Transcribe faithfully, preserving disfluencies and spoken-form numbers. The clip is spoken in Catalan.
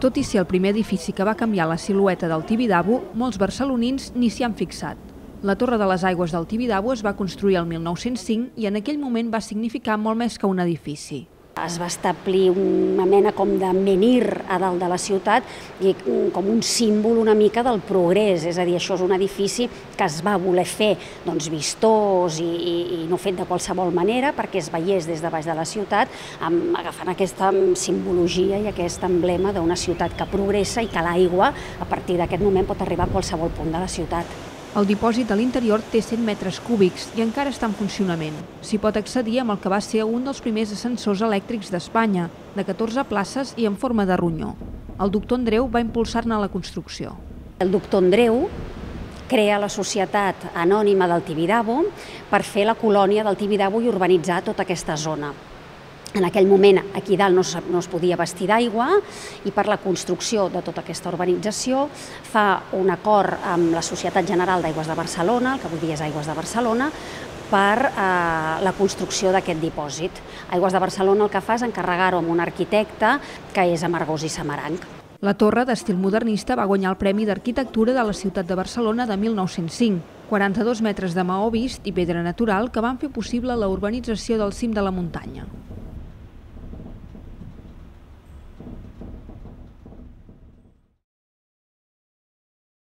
Tot i ser el primer edifici que va canviar la silueta del Tibidabo, molts barcelonins ni s'hi han fixat. La Torre de les Aigües del Tibidabo es va construir el mil nou-cents cinc i en aquell moment va significar molt més que un edifici. Es va establir una mena com de menhir a dalt de la ciutat i com un símbol una mica del progrés, és a dir, això és un edifici que es va voler fer doncs, vistós i, i, i no fet de qualsevol manera perquè es veiés des de baix de la ciutat, amb, agafant aquesta simbologia i aquest emblema d'una ciutat que progressa i que l'aigua a partir d'aquest moment pot arribar a qualsevol punt de la ciutat. El dipòsit a l'interior té cent metres cúbics i encara està en funcionament. S'hi pot accedir amb el que va ser un dels primers ascensors elèctrics d'Espanya, de catorze places i en forma de ronyó. El doctor Andreu va impulsar-ne la construcció. El doctor Andreu crea la Societat Anònima del Tibidabo per fer la colònia del Tibidabo i urbanitzar tota aquesta zona. En aquell moment aquí dalt no es, no es podia bastir d'aigua i per la construcció de tota aquesta urbanització fa un acord amb la Societat General d'Aigües de Barcelona, el que avui dia és Aigües de Barcelona, per eh, la construcció d'aquest dipòsit. Aigües de Barcelona el que fa és encarregar-ho amb un arquitecte que és Amargós i Samaranch. La torre, d'estil modernista, va guanyar el Premi d'Arquitectura de la ciutat de Barcelona de mil nou-cents cinc, quaranta-dos metres de maó vist i pedra natural que van fer possible la urbanització del cim de la muntanya.